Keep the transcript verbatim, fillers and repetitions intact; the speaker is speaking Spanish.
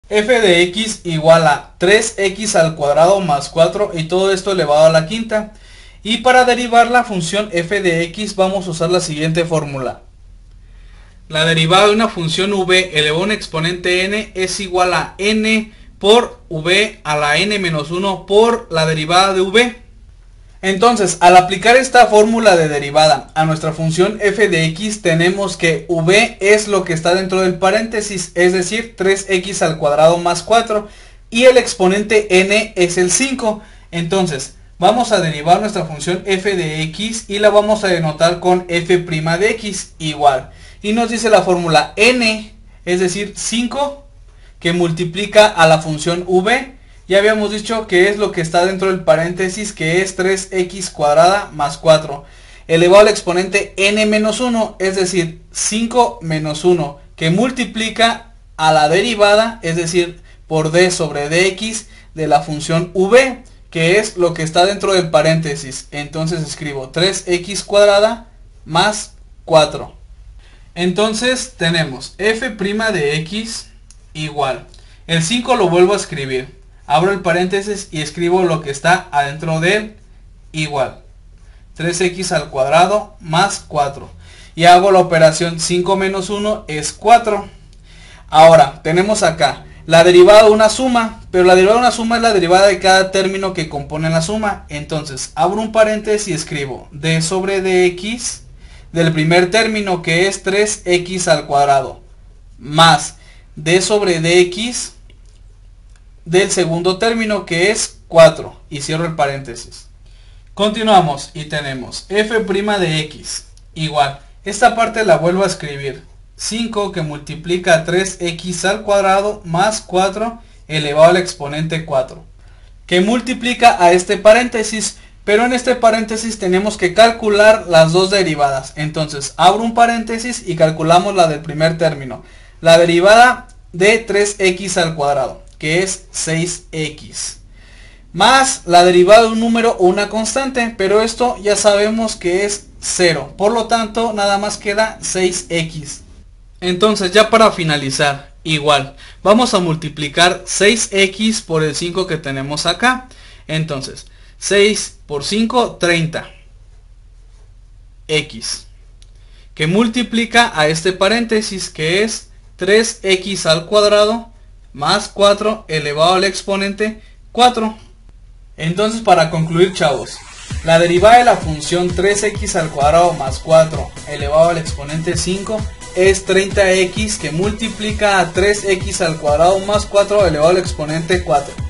f de x igual a tres x al cuadrado más cuatro y todo esto elevado a la quinta. Y para derivar la función f de x vamos a usar la siguiente fórmula. La derivada de una función v elevado a un exponente n es igual a n por v a la n menos uno por la derivada de v. Entonces, al aplicar esta fórmula de derivada a nuestra función f de x, tenemos que v es lo que está dentro del paréntesis, es decir, tres x al cuadrado más cuatro, y el exponente n es el cinco. Entonces, vamos a derivar nuestra función f de x y la vamos a denotar con f' de x igual. Y nos dice la fórmula n, es decir, cinco, que multiplica a la función v. Ya habíamos dicho que es lo que está dentro del paréntesis, que es tres x cuadrada más cuatro. Elevado al exponente n menos uno, es decir, cinco menos uno, que multiplica a la derivada, es decir, por d sobre dx de la función v, que es lo que está dentro del paréntesis. Entonces escribo tres x cuadrada más cuatro. Entonces tenemos f' de x igual. El cinco lo vuelvo a escribir. Abro el paréntesis y escribo lo que está adentro de él igual. tres x al cuadrado más cuatro. Y hago la operación cinco menos uno es cuatro. Ahora tenemos acá la derivada de una suma. Pero la derivada de una suma es la derivada de cada término que compone la suma. Entonces abro un paréntesis y escribo d sobre dx del primer término, que es tres x al cuadrado, más d sobre dx del segundo término, que es cuatro, y cierro el paréntesis. Continuamos y tenemos f' de x igual, esta parte la vuelvo a escribir, cinco que multiplica a tres x al cuadrado más cuatro elevado al exponente cuatro, que multiplica a este paréntesis, pero en este paréntesis tenemos que calcular las dos derivadas. Entonces abro un paréntesis y calculamos la del primer término, la derivada de tres x al cuadrado, que es seis x, más la derivada de un número o una constante, pero esto ya sabemos que es cero, por lo tanto nada más queda seis x. Entonces, ya para finalizar, igual, vamos a multiplicar seis x por el cinco que tenemos acá. Entonces, seis por cinco, treinta x, que multiplica a este paréntesis, que es tres x al cuadrado más cuatro elevado al exponente cuatro. Entonces, para concluir, chavos, la derivada de la función tres x al cuadrado más cuatro elevado al exponente cinco es treinta x, que multiplica a tres x al cuadrado más cuatro elevado al exponente cuatro.